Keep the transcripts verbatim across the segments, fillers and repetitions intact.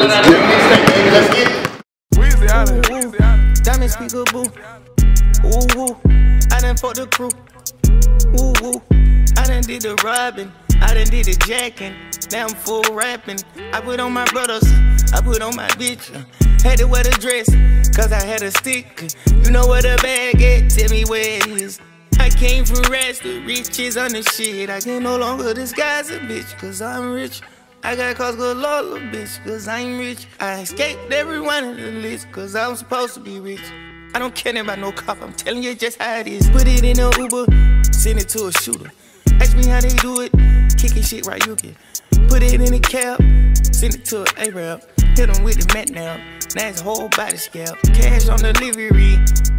Let's get it. Weezy out of it. Diamond speaker boo. Ooh woo. I done fucked the crew. Ooh woo. I done did the robbing. I done did the jacking. Now I'm full rapping. I put on my brothers. I put on my bitch. Had to wear the dress, cause I had a stick. You know where the bag at? Tell me where it is. I came from rats, the riches on the shit. I can no longer disguise a bitch, cause I'm rich. I got cause galore, little bitch, cause I'm rich. I escaped every one of the list, cause I'm supposed to be rich. I don't care about no cop, I'm telling you just how it is. Put it in a Uber, send it to a shooter. Ask me how they do it, kicking shit right you can. Put it in a cab, send it to an A-Rap. Hit him with the mat now, now his whole body scalp. Cash on delivery.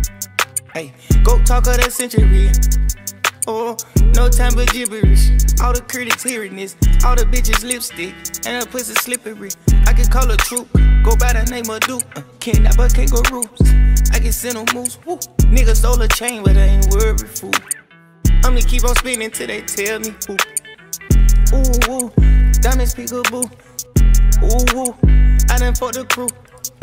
Hey, go talk of that century. Oh, no time but gibberish. All the critics hearing this, all the bitches lipstick, and her pussy slippery. I can call her troop, go by the name of Duke. Uh, can't that but kangaroos. I can send them moose. Woo. Nigga stole a chain, but I ain't worried, fool. I'ma keep on spinning till they tell me who. Ooh, ooh, diamond speaker boo. Ooh, ooh, I done fucked the crew.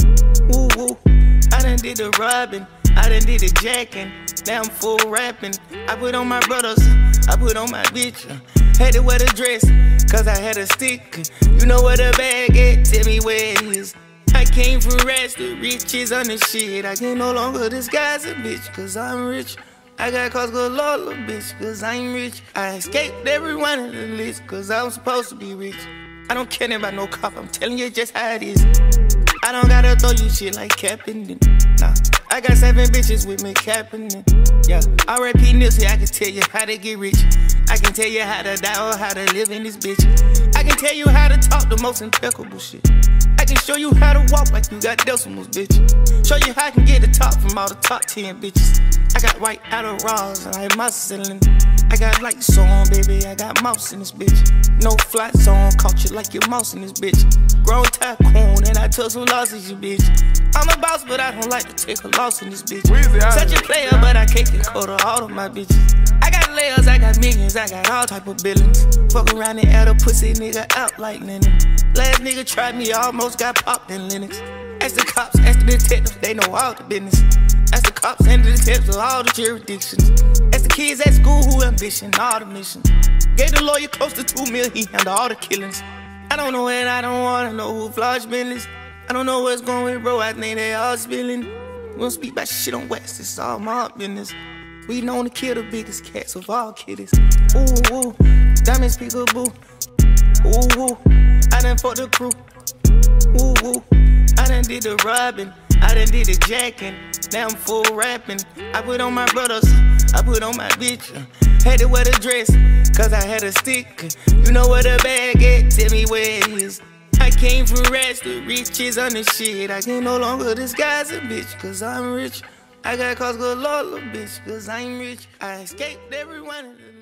Ooh, ooh, I done did the robbing. I done did the jacking. Now I'm full rapping. I put on my brothers. I put on my bitch. Had to wear the dress, cause I had a stick. You know where the bag at? Tell me where it is. I came from rats, the riches on the shit. I can no longer disguise a bitch, cause I'm rich. I got cause galore, little bitch, cause I'm rich. I escaped every one of the list, cause I'm supposed to be rich. I don't care about no cop, I'm telling you just how it is. I don't gotta throw you shit like Kaepernick. Nah, I got seven bitches with me Kaepernick. Yeah, R I P Nipsey, I can tell you how to get rich. I can tell you how to die or how to live in this bitch. I can tell you how to talk the most impeccable shit. I can show you how to walk like you got decimals, bitch. Show you how I can get the top from all the top ten bitches. I got white Adderalls and I have my ceiling. I got lights on, baby, I got mouse in this bitch. No flats on, caught you like your mouse in this bitch. Grown tycoon and I took some losses, you bitch. I'm a boss, but I don't like to take a loss in this bitch. Such a player, but I can't get caught of all of my bitches. I got layers, I got millions, I got all type of billions. Fuck around and add a pussy nigga out like Lennon. Last nigga tried me, almost got popped in Linux. Ask the cops, ask the detectives, they know all the business. Ask the cops and the detectives of all the jurisdictions. Ask the kids at school who ambition, all the missions. Gave the lawyer close to two mil, he handled all the killings. I don't know and I don't wanna know who Flosh Bentley's. I don't know what's going with bro, I think they all spilling. We don't speak about shit on West, it's all my business. We known to kill the biggest cats of all kiddies. Ooh, ooh, diamond speaker boo. Ooh, ooh, I done fucked the crew. Ooh, ooh, I done did the robbing. I done did the jacking. Now I'm full rapping. I put on my brothers. I put on my bitch. Had to wear the dress, cause I had a stick. You know where the bag at? Tell me where it is. I came from rats, the riches on the shit. I can no longer disguise a bitch, cause I'm rich. I got cause galore, little bitch, cause I'm rich. I escaped every one of the